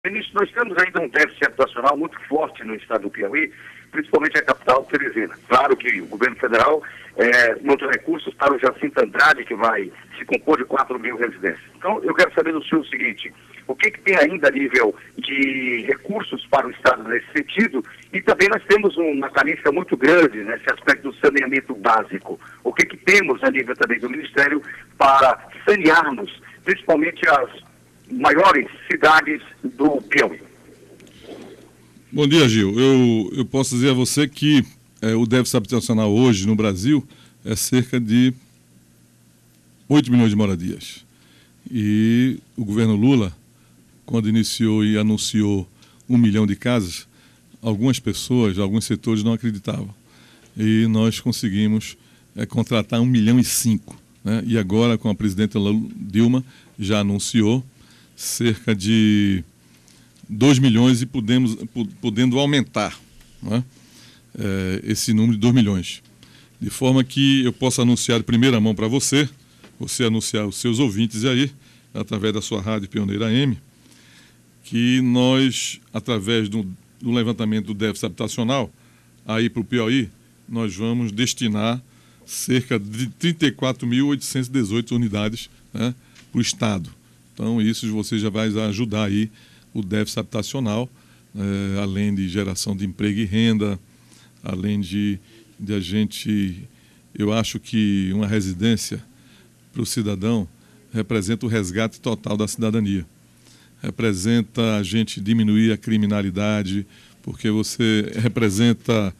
Ministro, nós temos ainda um déficit habitacional muito forte no estado do Piauí, principalmente a capital, Teresina. Claro que o governo federal não tem recursos para o Jacinto Andrade, que vai se compor de 4 mil residências. Então, eu quero saber do senhor o seguinte: o que tem ainda a nível de recursos para o estado nesse sentido? E também nós temos uma carência muito grande nesse aspecto do saneamento básico. O que temos a nível também do Ministério para sanearmos, principalmente as maiores cidades do Piauí? Bom dia, Gil. Eu posso dizer a você que o déficit habitacional hoje no Brasil é cerca de 8 milhões de moradias. E o governo Lula, quando iniciou e anunciou 1 milhão de casas, algumas pessoas, alguns setores não acreditavam. E nós conseguimos contratar 1,5 milhão, né? E agora, com a presidenta Dilma, já anunciou cerca de 2 milhões e podendo aumentar, né, esse número de 2 milhões. De forma que eu possa anunciar de primeira mão para você anunciar os seus ouvintes aí, através da sua rádio Pioneira AM, que nós, através do levantamento do déficit habitacional, aí para o Piauí, nós vamos destinar cerca de 34.818 unidades, né, para o Estado. Então, isso você já vai ajudar aí o déficit habitacional, além de geração de emprego e renda, além de a gente... Eu acho que uma residência para o cidadão representa o resgate total da cidadania. Representa a gente diminuir a criminalidade, porque você representa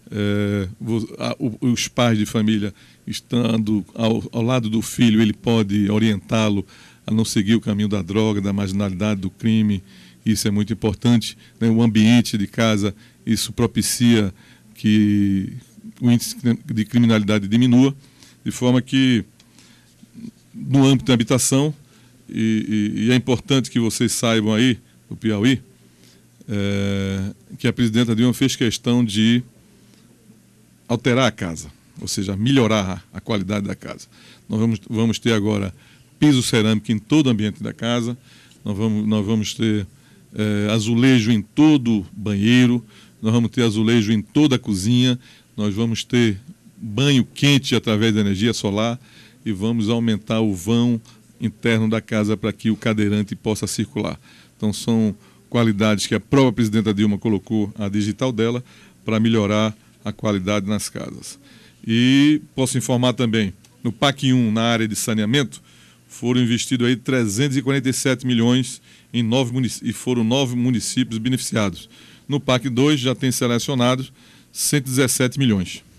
os pais de família estando ao lado do filho, ele pode orientá-lo a não seguir o caminho da droga, da marginalidade, do crime. Isso é muito importante, né? O ambiente de casa, isso propicia que o índice de criminalidade diminua, de forma que, no âmbito da habitação, e é importante que vocês saibam aí, no Piauí, que a presidenta Dilma fez questão de alterar a casa, ou seja, melhorar a qualidade da casa. Nós vamos ter agora piso cerâmico em todo o ambiente da casa, nós vamos ter azulejo em todo banheiro, nós vamos ter azulejo em toda a cozinha, nós vamos ter banho quente através da energia solar e vamos aumentar o vão interno da casa para que o cadeirante possa circular. Então são qualidades que a própria presidenta Dilma colocou a digital dela para melhorar a qualidade nas casas. E posso informar também, no PAC 1, na área de saneamento, foram investidos aí 347 milhões em 9 municípios, e foram 9 municípios beneficiados. No PAC 2 já tem selecionados 117 milhões.